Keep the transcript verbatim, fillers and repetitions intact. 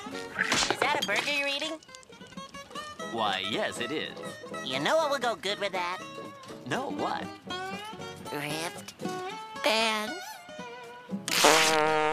Is that a burger you're eating? Why, yes, it is. You know what would go good with that? No, what? Ripped pants.